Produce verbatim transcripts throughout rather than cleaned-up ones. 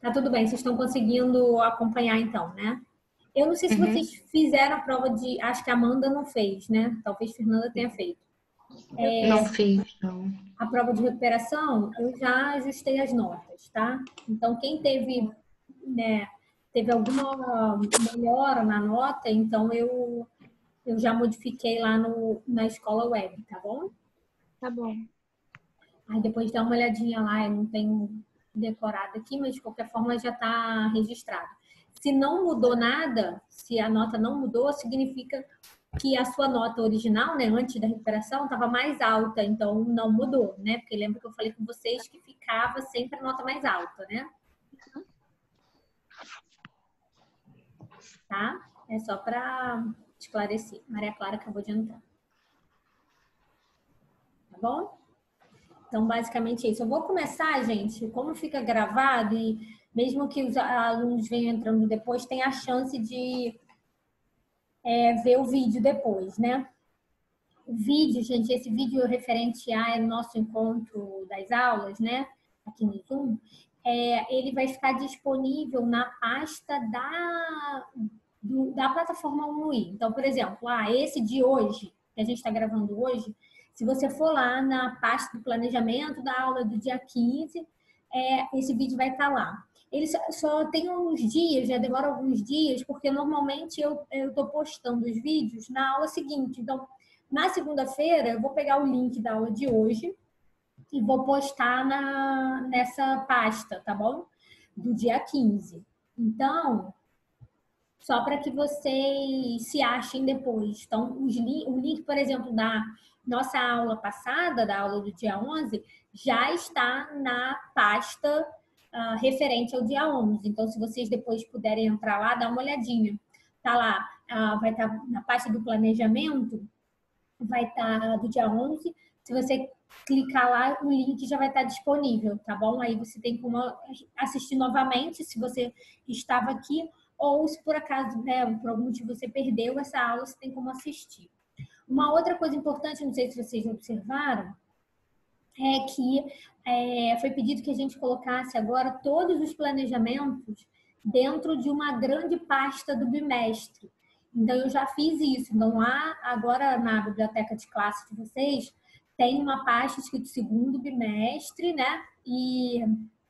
Tá tudo bem, vocês estão conseguindo acompanhar então, né? Eu não sei se Uhum. vocês fizeram a prova de... Acho que a Amanda não fez, né? Talvez a Fernanda tenha feito. Não fiz, não. A prova de recuperação, eu já ajustei as notas, tá? Então, quem teve, né, teve alguma melhora na nota, então eu, eu já modifiquei lá no, na escola web, tá bom? Tá bom. Aí depois dá uma olhadinha lá, eu não tenho decorado aqui, mas de qualquer forma já está registrado. Se não mudou nada, se a nota não mudou, significa que a sua nota original, né, antes da recuperação, estava mais alta, então não mudou, né? Porque lembra que eu falei com vocês que ficava sempre a nota mais alta, né? Tá? É só para esclarecer. Maria Clara acabou de entrar. Tá bom? Então, basicamente é isso. Eu vou começar, gente, como fica gravado e mesmo que os alunos venham entrando depois, tem a chance de é, ver o vídeo depois, né? O vídeo, gente, esse vídeo referente ao nosso encontro das aulas, né? Aqui no Zoom, é, ele vai ficar disponível na pasta da, do, da plataforma Unui. Então, por exemplo, ah, esse de hoje, que a gente está gravando hoje, se você for lá na pasta do planejamento da aula do dia quinze, é, esse vídeo vai estar lá. Ele só, só tem uns dias, já demora alguns dias, porque normalmente eu estou postando os vídeos na aula seguinte. Então, na segunda-feira, eu vou pegar o link da aula de hoje e vou postar na, nessa pasta, tá bom? Do dia quinze. Então, só para que vocês se achem depois. Então, os, o link, por exemplo, da nossa aula passada, da aula do dia onze, já está na pasta uh, referente ao dia onze. Então, se vocês depois puderem entrar lá, dá uma olhadinha. Tá lá, uh, vai estar na pasta do planejamento, vai estar do dia onze. Se você clicar lá, o link já vai estar disponível, tá bom? Aí você tem como assistir novamente, se você estava aqui, ou se por acaso, né, por algum motivo você perdeu essa aula, você tem como assistir. Uma outra coisa importante, não sei se vocês observaram, é que é, foi pedido que a gente colocasse agora todos os planejamentos dentro de uma grande pasta do bimestre. Então, eu já fiz isso. Então, lá, agora na biblioteca de classe de vocês, tem uma pasta escrito segundo bimestre, né? E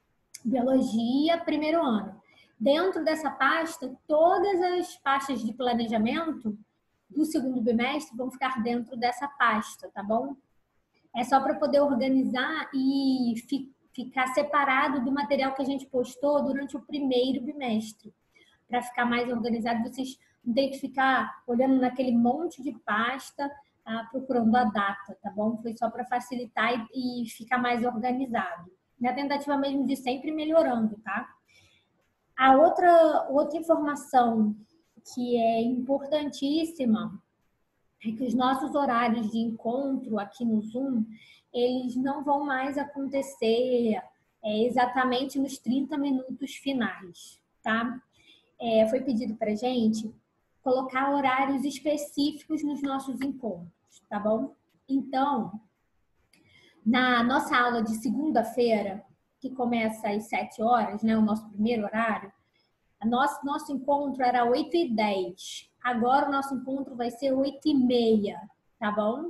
biologia, primeiro ano. Dentro dessa pasta, todas as pastas de planejamento do segundo bimestre vão ficar dentro dessa pasta, tá bom? É só para poder organizar e fi, ficar separado do material que a gente postou durante o primeiro bimestre. Para ficar mais organizado, vocês não tem que ficar olhando naquele monte de pasta, ah, procurando a data, tá bom? Foi só para facilitar e, e ficar mais organizado. Na tentativa mesmo de sempre melhorando, tá? A outra, outra informação que é importantíssima é que os nossos horários de encontro aqui no Zoom, eles não vão mais acontecer é, exatamente nos trinta minutos finais, tá? É, foi pedido pra gente colocar horários específicos nos nossos encontros, tá bom? Então, na nossa aula de segunda-feira, que começa às sete horas, né, o nosso primeiro horário, nosso, nosso encontro era oito e dez. Agora o nosso encontro vai ser oito e meia, tá bom?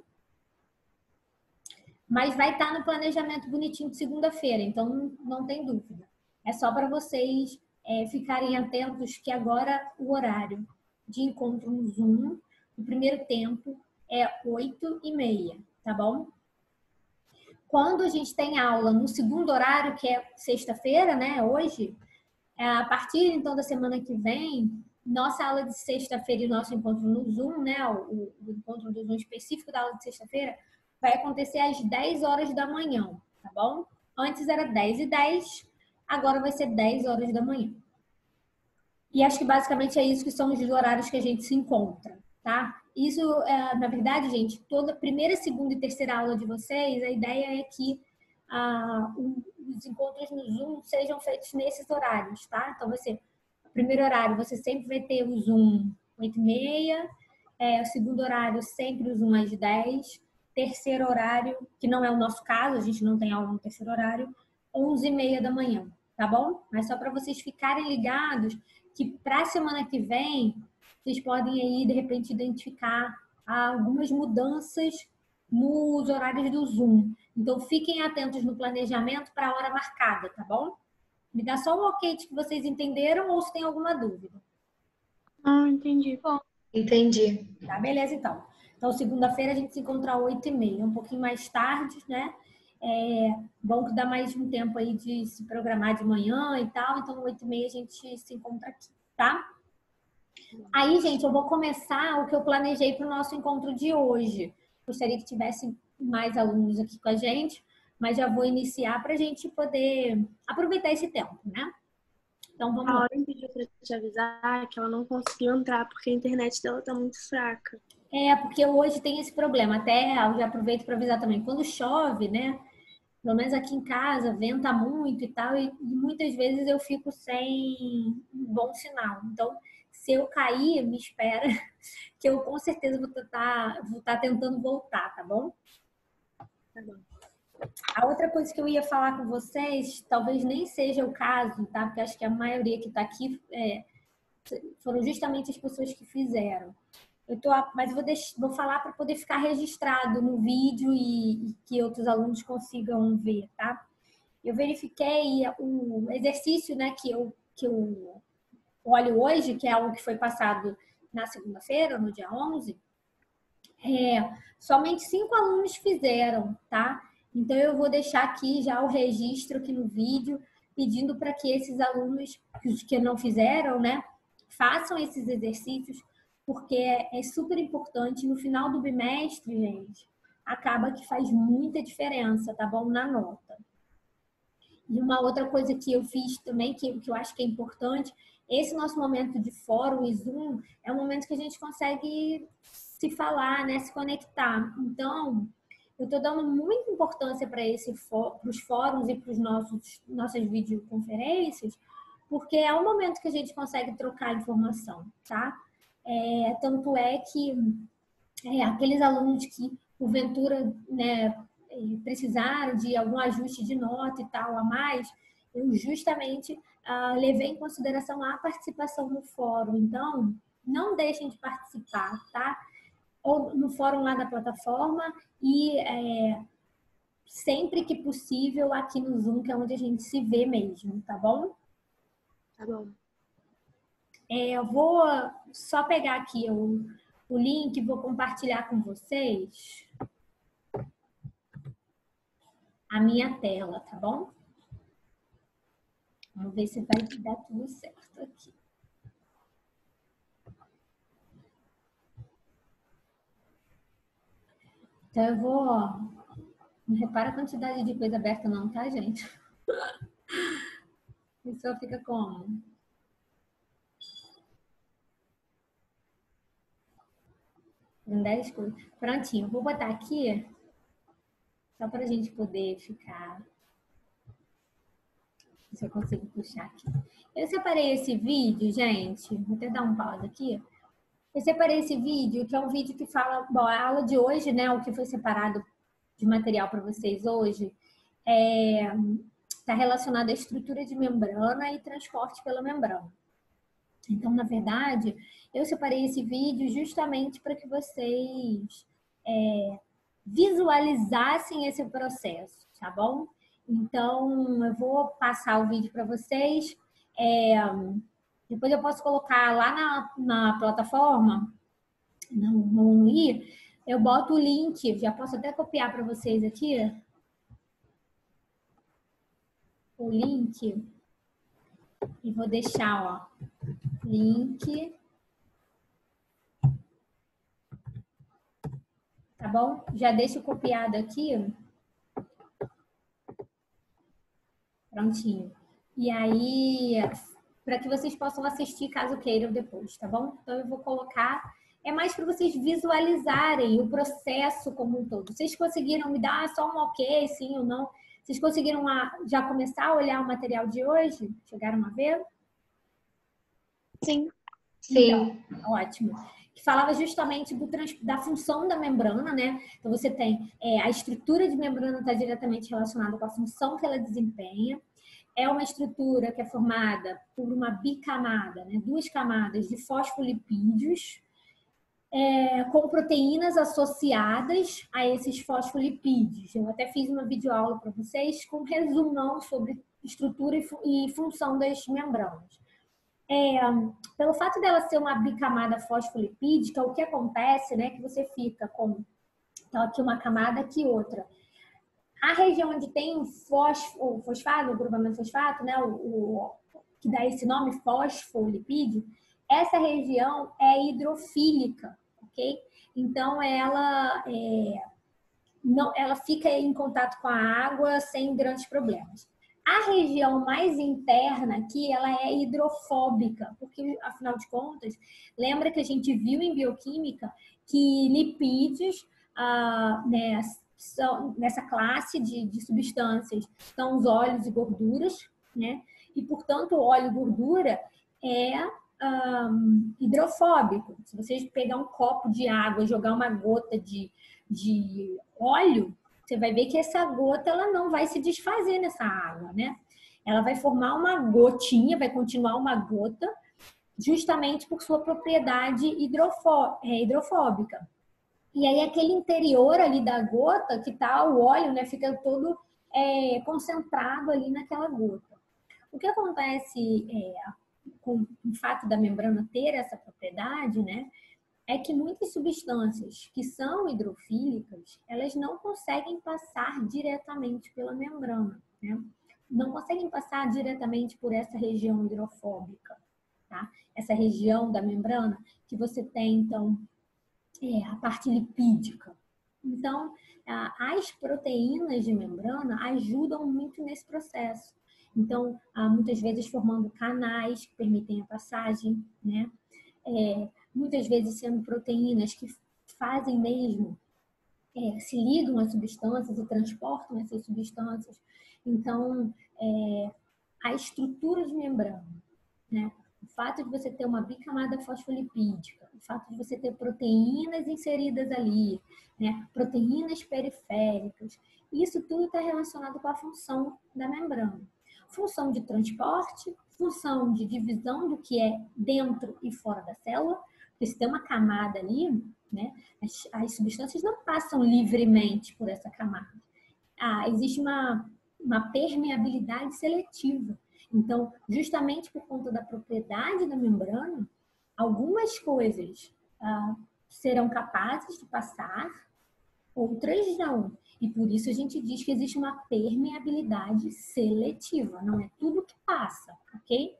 Mas vai estar no planejamento bonitinho de segunda-feira, então não, não tem dúvida. É só para vocês é, ficarem atentos que agora o horário de encontro no Zoom, no primeiro tempo, é oito e meia, tá bom? Quando a gente tem aula no segundo horário, que é sexta-feira, né, hoje, a partir então da semana que vem, nossa aula de sexta-feira e nosso encontro no Zoom, né, o, o encontro do Zoom específico da aula de sexta-feira, vai acontecer às dez horas da manhã, tá bom? Antes era dez e dez, agora vai ser dez horas da manhã. E acho que basicamente é isso que são os horários que a gente se encontra, tá? Isso, é, na verdade, gente, toda primeira, segunda e terceira aula de vocês, a ideia é que ah, os encontros no Zoom sejam feitos nesses horários, tá? Então, vai ser o primeiro horário, você sempre vai ter o Zoom oito e meia, é, o segundo horário sempre o Zoom às dez, terceiro horário, que não é o nosso caso, a gente não tem aula no terceiro horário, onze e meia da manhã, tá bom? Mas só para vocês ficarem ligados que para a semana que vem, vocês podem aí, de repente, identificar algumas mudanças nos horários do Zoom. Então, fiquem atentos no planejamento para a hora marcada, tá bom? Me dá só um ok de que vocês entenderam ou se tem alguma dúvida. Ah, entendi. Bom, entendi. Tá, beleza, então. Então, segunda-feira a gente se encontra às oito e meia, um pouquinho mais tarde, né? É bom que dá mais um tempo aí de se programar de manhã e tal. Então, oito e meia a gente se encontra aqui, tá? Aí, gente, eu vou começar o que eu planejei para o nosso encontro de hoje. Gostaria que tivesse mais alunos aqui com a gente, mas já vou iniciar para a gente poder aproveitar esse tempo, né? Então, vamos lá. A Lauren pediu para te avisar que ela não conseguiu entrar porque a internet dela tá muito fraca. É, porque hoje tem esse problema. Até eu já aproveito para avisar também. Quando chove, né? Pelo menos aqui em casa, venta muito e tal, e muitas vezes eu fico sem um bom sinal. Então, se eu cair, me espera, que eu com certeza vou estar vou estar tentando voltar, tá bom? Tá bom. A outra coisa que eu ia falar com vocês, talvez nem seja o caso, tá? Porque acho que a maioria que está aqui é, foram justamente as pessoas que fizeram. Eu tô, mas eu vou, deixar, vou falar para poder ficar registrado no vídeo e, e que outros alunos consigam ver, tá? Eu verifiquei o exercício, né, que eu, que eu olho hoje, que é algo que foi passado na segunda-feira, no dia onze. É, somente cinco alunos fizeram, tá? Então, eu vou deixar aqui já o registro aqui no vídeo, pedindo para que esses alunos que não fizeram, né, façam esses exercícios, porque é super importante. No final do bimestre, gente, acaba que faz muita diferença, tá bom? Na nota. E uma outra coisa que eu fiz também, que, que eu acho que é importante, esse nosso momento de fórum e Zoom é um momento que a gente consegue se falar, né? Se conectar. Então, eu estou dando muita importância para esse para os fóruns e para os nossos nossas videoconferências, porque é um momento que a gente consegue trocar informação, tá? É, tanto é que é, aqueles alunos que, porventura, né, precisaram de algum ajuste de nota e tal a mais, eu justamente ah, levei em consideração a participação no fórum. Então, não deixem de participar, tá? Ou no fórum lá da plataforma e é, sempre que possível aqui no Zoom, que é onde a gente se vê mesmo, tá bom? Tá bom. É, eu vou só pegar aqui o, o link e vou compartilhar com vocês a minha tela, tá bom? Vamos ver se vai dar tudo certo aqui. Então, eu vou... Não repara a quantidade de coisa aberta não, tá, gente? A pessoa fica como? dez coisas. Prontinho, vou botar aqui só para a gente poder ficar... Se eu consigo puxar aqui. Eu separei esse vídeo, gente. Vou até dar um pausa aqui. Eu separei esse vídeo, que é um vídeo que fala... Bom, a aula de hoje, né? O que foi separado de material para vocês hoje é... está relacionado à estrutura de membrana e transporte pela membrana. Então, na verdade, eu separei esse vídeo justamente para que vocês é, visualizassem esse processo, tá bom? Então, eu vou passar o vídeo para vocês. É, depois eu posso colocar lá na, na plataforma, no, no i, eu boto o link, já posso até copiar para vocês aqui. O link e vou deixar, ó, link, tá bom? Já deixo copiado aqui, prontinho. E aí, para que vocês possam assistir caso queiram depois, tá bom? Então eu vou colocar, é mais para vocês visualizarem o processo como um todo. Vocês conseguiram me dar só um ok, sim ou não? Vocês conseguiram já começar a olhar o material de hoje? Chegaram a ver? Sim. Sim. Então, ótimo. Que falava justamente do, da função da membrana, né? Então, você tem é, a estrutura de membrana está diretamente relacionada com a função que ela desempenha. é uma estrutura que é formada por uma bicamada, né? Duas camadas de fosfolipídios, é, com proteínas associadas a esses fosfolipídios. Eu até fiz uma videoaula para vocês com um resumão sobre estrutura e função das membranas. É, pelo fato dela ser uma bicamada fosfolipídica, o que acontece, né, que você fica com então, aqui uma camada, aqui outra. A região onde tem fosfo, fosfato, o grupamento fosfato, né, o, o, que dá esse nome, fosfolipídio, essa região é hidrofílica, ok? Então, ela, é, não, ela fica em contato com a água sem grandes problemas. A região mais interna aqui, ela é hidrofóbica, porque, afinal de contas, lembra que a gente viu em bioquímica que lipídios, ah, né, são, nessa classe de, de substâncias, são os óleos e gorduras, né? E, portanto, o óleo e gordura é um, hidrofóbico. Se vocês pegar um copo de água e jogar uma gota de, de óleo, você vai ver que essa gota ela não vai se desfazer nessa água, né? Ela vai formar uma gotinha, vai continuar uma gota, justamente por sua propriedade hidrofó é, hidrofóbica. E aí aquele interior ali da gota, que tá o óleo, né, fica todo é, concentrado ali naquela gota. O que acontece é, com o fato da membrana ter essa propriedade, né, é que muitas substâncias que são hidrofílicas, elas não conseguem passar diretamente pela membrana, né? Não conseguem passar diretamente por essa região hidrofóbica, tá? Essa região da membrana que você tem, então, é, a parte lipídica. Então, as proteínas de membrana ajudam muito nesse processo. Então, muitas vezes formando canais que permitem a passagem, né? É, muitas vezes sendo proteínas que fazem mesmo, é, se ligam às substâncias e transportam essas substâncias. Então, é, a estrutura de membrana, né? O fato de você ter uma bicamada fosfolipídica, o fato de você ter proteínas inseridas ali, né? Proteínas periféricas, isso tudo está relacionado com a função da membrana. Função de transporte, função de divisão do que é dentro e fora da célula, porque se tem uma camada ali, né, as, as substâncias não passam livremente por essa camada. Ah, existe uma, uma permeabilidade seletiva. Então, justamente por conta da propriedade da membrana, algumas coisas ah, serão capazes de passar, outras não. E por isso a gente diz que existe uma permeabilidade seletiva, não é tudo que passa, ok?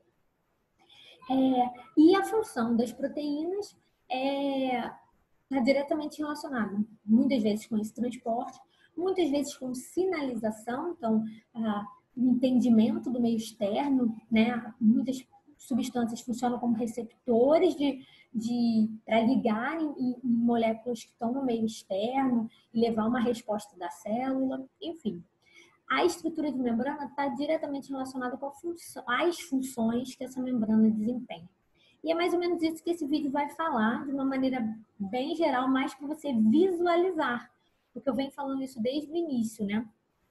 É, e a função das proteínas é está diretamente relacionada, muitas vezes com esse transporte, muitas vezes com sinalização, então, ah, entendimento do meio externo, né? Muitas substâncias funcionam como receptores de, de, para ligar em, em moléculas que estão no meio externo e levar uma resposta da célula, enfim. A estrutura de membrana está diretamente relacionada com a função, as funções que essa membrana desempenha. E é mais ou menos isso que esse vídeo vai falar, de uma maneira bem geral, mais para você visualizar. Porque eu venho falando isso desde o início, né?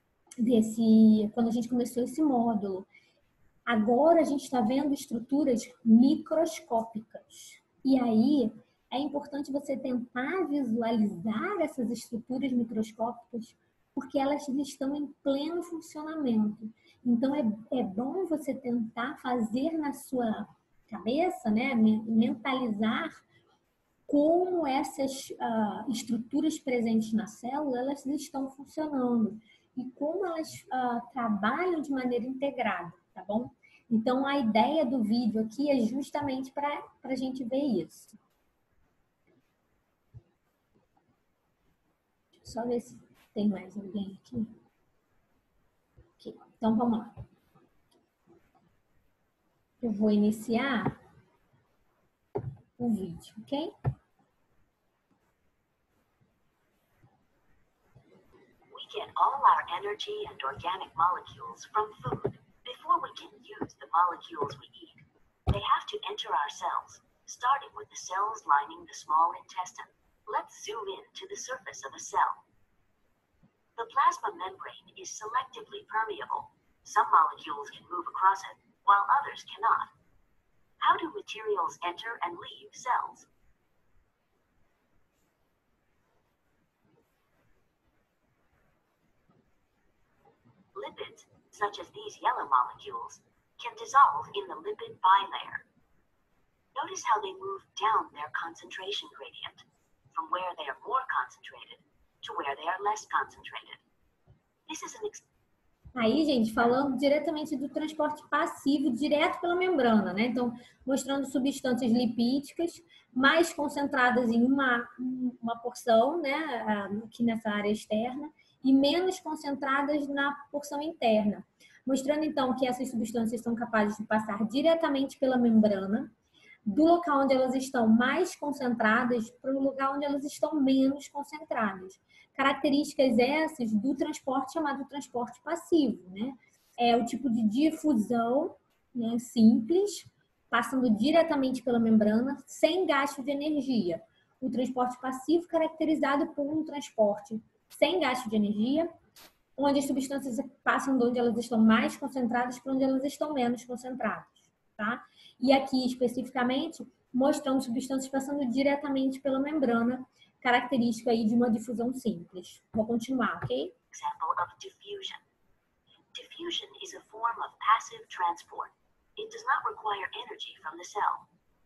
Desse, quando a gente começou esse módulo. Agora a gente está vendo estruturas microscópicas. E aí é importante você tentar visualizar essas estruturas microscópicas, porque elas estão em pleno funcionamento. Então é, é bom você tentar fazer na sua cabeça, né, mentalizar como essas uh, estruturas presentes na célula elas estão funcionando e como elas uh, trabalham de maneira integrada, tá bom? Então a ideia do vídeo aqui é justamente para a gente ver isso. Deixa eu só ver se tem mais alguém aqui. Okay. Então vamos lá. Eu vou iniciar o vídeo, ok? We get all our energy and organic molecules from food. Before we can use the molecules we eat, they have to enter our cells, starting with the cells lining the small intestine. Let's zoom in to the surface of a cell. The plasma membrane is selectively permeable, Some molecules can move across it, while others cannot. How do materials enter and leave cells? Lipids, such as these yellow molecules, can dissolve in the lipid bilayer. Notice how they move down their concentration gradient, from where they are more concentrated to where they are less concentrated. This is an ex- Aí, gente, falando diretamente do transporte passivo, direto pela membrana, né? Então, mostrando substâncias lipídicas mais concentradas em uma, uma porção, né? Aqui nessa área externa, e menos concentradas na porção interna. Mostrando, então, que essas substâncias são capazes de passar diretamente pela membrana, do local onde elas estão mais concentradas para o lugar onde elas estão menos concentradas. Características essas do transporte chamado transporte passivo, né? É o tipo de difusão, né, simples, passando diretamente pela membrana, sem gasto de energia. O transporte passivo caracterizado por um transporte sem gasto de energia, onde as substâncias passam de onde elas estão mais concentradas para onde elas estão menos concentradas, tá? E aqui, especificamente, mostrando substâncias passando diretamente pela membrana, característica aí de uma difusão simples. Vou continuar, ok? Example of diffusion. Diffusion is a form of passive transport. It does not require energy from the cell.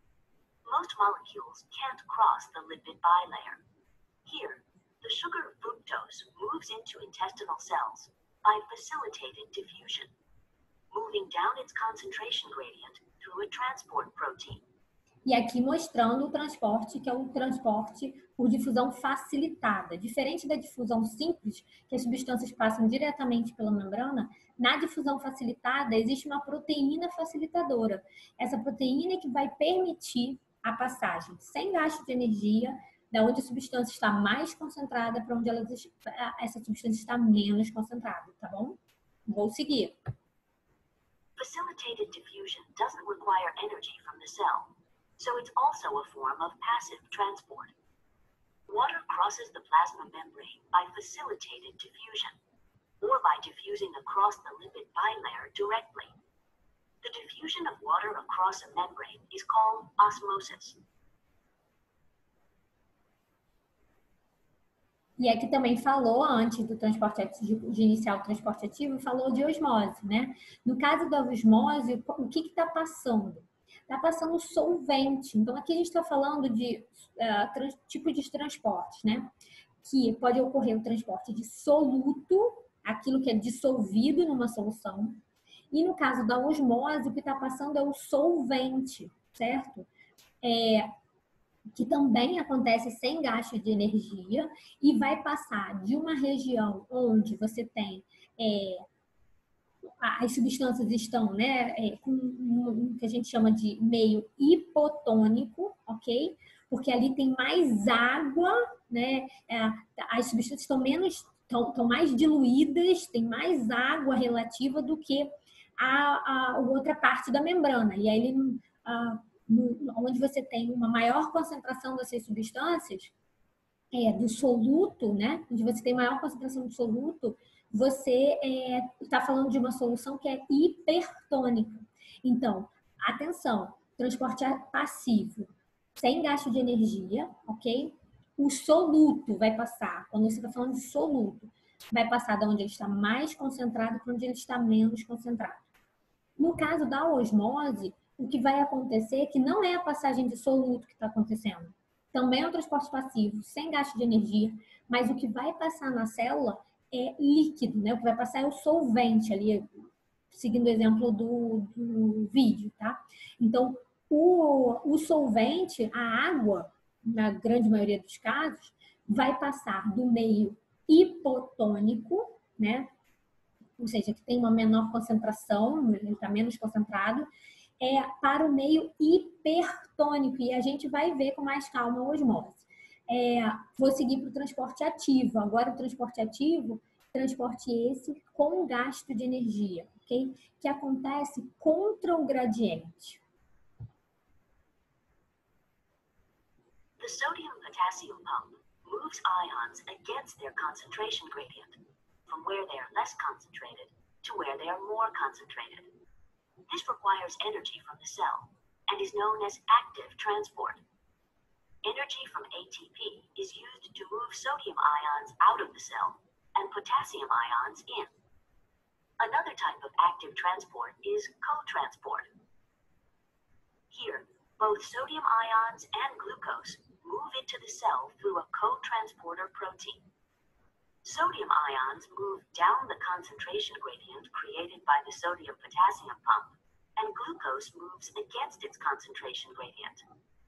Most molecules can't cross the lipid bilayer. Here, the sugar fructose moves into intestinal cells by facilitated diffusion, moving down its concentration gradient through a transport protein. E aqui mostrando o transporte, que é o transporte por difusão facilitada. Diferente da difusão simples, que as substâncias passam diretamente pela membrana, na difusão facilitada existe uma proteína facilitadora. Essa proteína é que vai permitir a passagem sem gasto de energia, da onde a substância está mais concentrada para onde ela, essa substância está menos concentrada, tá bom? Vou seguir. Facilitated diffusion doesn't require energy from the cell, so it's also a form of passive transport. Water crosses the plasma membrane by facilitated diffusion, or by diffusing across the lipid bilayer directly. The diffusion of water across a membrane is called osmosis. E aqui também falou, antes do transporte ativo, de iniciar o transporte ativo, falou de osmose, né? No caso da osmose, o que está passando? Está passando solvente. Então, aqui a gente está falando de uh, trans, tipo de transportes, né? Que pode ocorrer o transporte de soluto, aquilo que é dissolvido numa solução. E no caso da osmose, o que está passando é o solvente, certo? É, que também acontece sem gasto de energia e vai passar de uma região onde você tem é, as substâncias estão, né, é, com o que a gente chama de meio hipotônico, ok? Porque ali tem mais água, né? É, as substâncias estão menos, estão, estão mais diluídas, tem mais água relativa do que a, a outra parte da membrana. E aí ele a, No, onde você tem uma maior concentração dessas substâncias, é, do soluto, né? Onde você tem maior concentração do soluto, você está é, falando de uma solução que é hipertônica. Então, atenção, transporte passivo, sem gasto de energia, ok? O soluto vai passar, quando você está falando de soluto, vai passar de onde ele está mais concentrado para onde ele está menos concentrado. No caso da osmose, o que vai acontecer é que não é a passagem de soluto que está acontecendo. Também é um transporte passivo, sem gasto de energia, mas o que vai passar na célula é líquido, né? O que vai passar é o solvente ali, seguindo o exemplo do, do vídeo, tá? Então, o, o solvente, a água, na grande maioria dos casos, vai passar do meio hipotônico, né? Ou seja, que tem uma menor concentração, ele está menos concentrado, é, para o meio hipertônico, e a gente vai ver com mais calma a osmose. É, vou seguir para o transporte ativo. Agora, o transporte ativo, transporte esse com gasto de energia, ok? Que acontece contra o gradiente. The sodium-potassium pump moves ions against their concentration gradient, from where they are less concentrated to where they are more concentrated. This requires energy from the cell and is known as active transport. Energy from A T P is used to move sodium ions out of the cell and potassium ions in. Another type of active transport is co-transport. Here, both sodium ions and glucose move into the cell through a co-transporter protein. Sodium ions move down the concentration gradient created by the sodium-potassium pump, and glucose moves against its concentration gradient.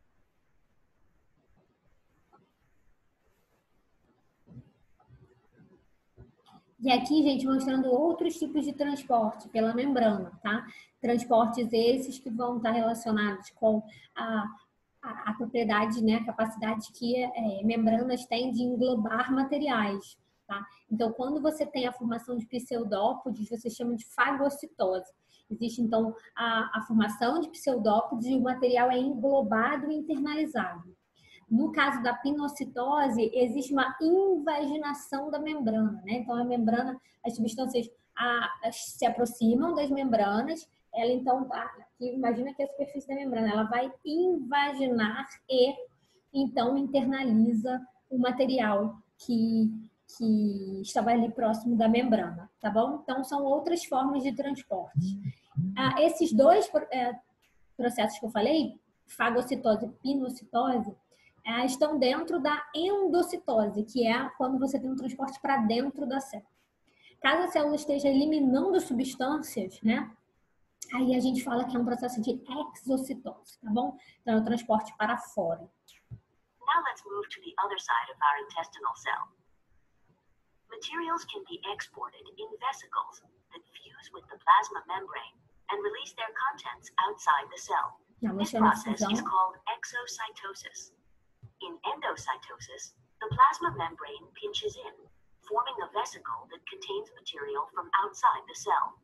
E aqui, gente, mostrando outros tipos de transporte pela membrana, tá? Transportes esses que vão estar relacionados com a, a, a propriedade, né, a capacidade que é, membranas têm de englobar materiais, tá? Então, quando você tem a formação de pseudópodes, você chama de fagocitose. Existe, então, a, a formação de pseudópodes e o material é englobado e internalizado. No caso da pinocitose, existe uma invaginação da membrana, né? Então, a membrana, as substâncias a, a, se aproximam das membranas, ela então, tá, aqui, imagina que a superfície da membrana, ela vai invaginar e, então, internaliza o material que, que estava ali próximo da membrana, tá bom? Então, são outras formas de transporte. Ah, esses dois é, processos que eu falei, fagocitose e pinocitose, estão dentro da endocitose, que é quando você tem um transporte para dentro da célula. Caso a célula esteja eliminando substâncias, né? Aí a gente fala que é um processo de exocitose, tá bom? Então é o transporte para fora. Now let's move to the other side of our intestinal cell. Materials can be exported in vesicles that fuse with the plasma membrane and release their contents outside the cell. This process is called exocytosis. In endocytosis, the plasma membrane pinches in, forming a vesicle that contains material from outside the cell.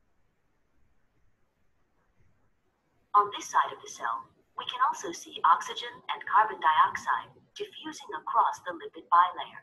On this side of the cell, we can also see oxygen and carbon dioxide diffusing across the lipid bilayer.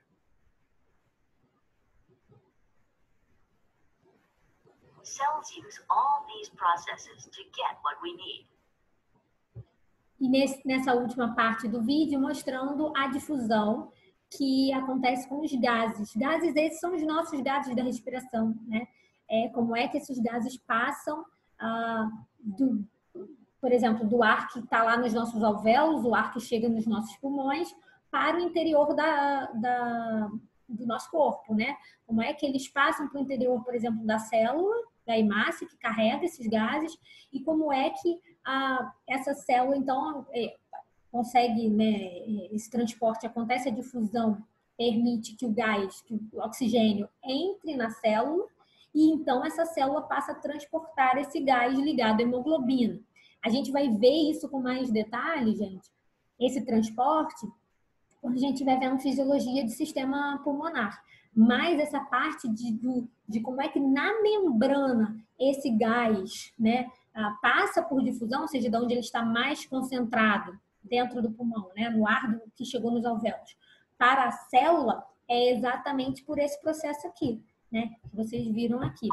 Cells use all these processes to get what we need. E nesse, nessa última parte do vídeo, mostrando a difusão que acontece com os gases. Gases, esses são os nossos gases da respiração, né? É, como é que esses gases passam, ah, do, por exemplo, do ar que está lá nos nossos alvéolos, o ar que chega nos nossos pulmões, para o interior da, da, do nosso corpo, né? Como é que eles passam para o interior, por exemplo, da célula, da hemácia, que carrega esses gases, e como é que a, essa célula, então, é, consegue, né, esse transporte acontece, a difusão permite que o gás, que o oxigênio entre na célula, e então essa célula passa a transportar esse gás ligado à hemoglobina. A gente vai ver isso com mais detalhe, gente, esse transporte, quando a gente vai vendo fisiologia de sistema pulmonar. Mas essa parte de, do, de como é que na membrana esse gás, né, passa por difusão, ou seja, de onde ele está mais concentrado dentro do pulmão, né, no ar do, que chegou nos alvéolos, para a célula, é exatamente por esse processo aqui, né, que vocês viram aqui.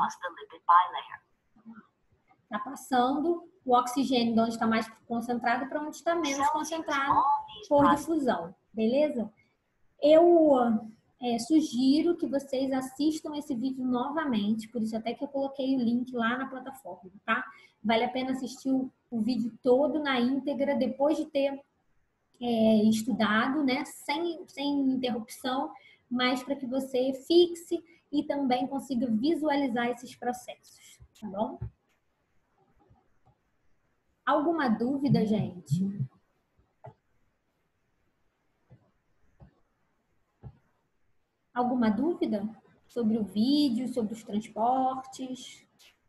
Está passando o oxigênio de onde está mais concentrado para onde está menos concentrado por difusão, beleza? Eu é, sugiro que vocês assistam esse vídeo novamente, por isso até que eu coloquei o link lá na plataforma, tá? Vale a pena assistir o, o vídeo todo na íntegra, depois de ter é, estudado, né? Sem, sem interrupção, mas para que você fixe e também consiga visualizar esses processos, tá bom? Alguma dúvida, gente? Alguma dúvida sobre o vídeo, sobre os transportes?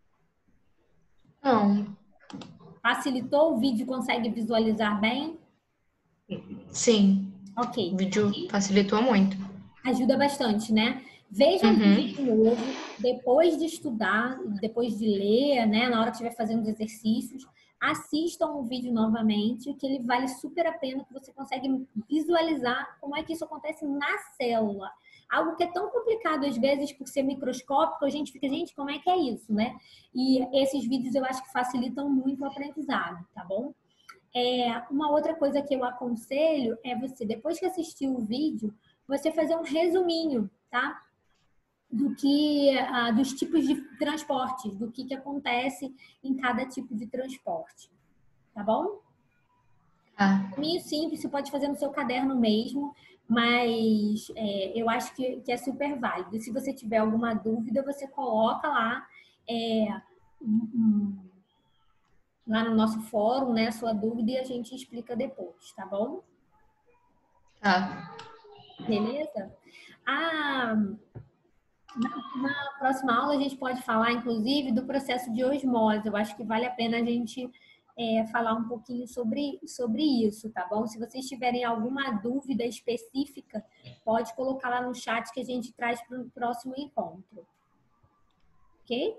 Não. Facilitou? O vídeo consegue visualizar bem? Sim. Ok. O vídeo facilitou muito. Ajuda bastante, né? Vejam Uhum. o vídeo de novo, depois de estudar, depois de ler, né? Na hora que estiver fazendo os exercícios, assistam o vídeo novamente, que ele vale super a pena, que você consegue visualizar como é que isso acontece na célula. algo que é tão complicado às vezes por ser microscópico, a gente fica, gente, como é que é isso, né? E esses vídeos eu acho que facilitam muito o aprendizado, tá bom? É, uma outra coisa que eu aconselho é você, depois que assistir o vídeo, você fazer um resuminho, tá? Do que, uh, dos tipos de transportes, do que, que acontece em cada tipo de transporte, tá bom? Tá. Meio simples, você pode fazer no seu caderno mesmo, mas é, eu acho que, que é super válido. Se você tiver alguma dúvida, você coloca lá, é, um, um, lá no nosso fórum, né, a sua dúvida e a gente explica depois, tá bom? Tá. Beleza? Ah, na, na próxima aula a gente pode falar, inclusive, do processo de osmose. Eu acho que vale a pena a gente é, falar um pouquinho sobre, sobre isso, tá bom? Se vocês tiverem alguma dúvida específica, pode colocar lá no chat que a gente traz para o próximo encontro. Ok?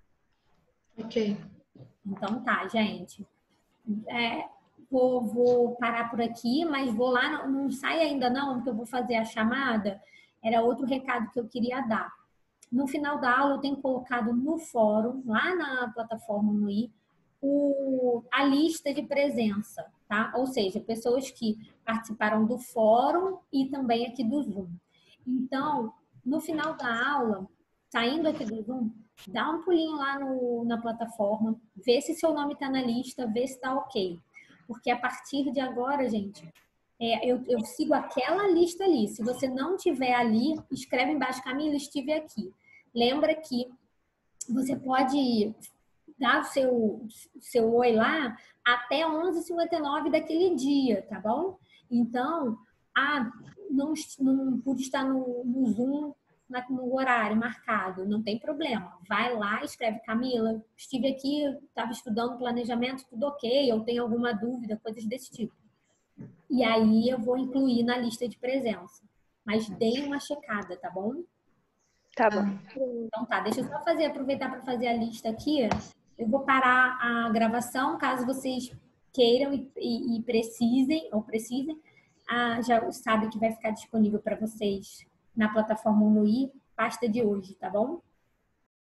Ok. Então tá, gente. É, vou, vou parar por aqui, mas vou lá, não, não sai ainda não, porque eu vou fazer a chamada. Era outro recado que eu queria dar. No final da aula, eu tenho colocado no fórum, lá na plataforma no i, o, a lista de presença, tá? Ou seja, pessoas que participaram do fórum e também aqui do Zoom. Então, no final da aula, saindo aqui do Zoom, dá um pulinho lá no, na plataforma, vê se seu nome está na lista, vê se está ok. Porque a partir de agora, gente, é, eu, eu sigo aquela lista ali. Se você não tiver ali, escreve embaixo, Camila, estive aqui. Lembra que você pode dar o seu, seu oi lá até onze e cinquenta e nove daquele dia, tá bom? Então, ah, não, não pude estar no, no Zoom no horário marcado, não tem problema. Vai lá, escreve, Camila, estive aqui, estava estudando planejamento, tudo ok, eu tenho alguma dúvida, coisas desse tipo. E aí eu vou incluir na lista de presença. Mas deem uma checada, tá bom? Tá bom. Então tá, deixa eu só fazer, aproveitar para fazer a lista aqui. Eu vou parar a gravação, caso vocês queiram e, e, e precisem, ou precisem, ah, já sabe que vai ficar disponível para vocês na plataforma no i, pasta de hoje, tá bom?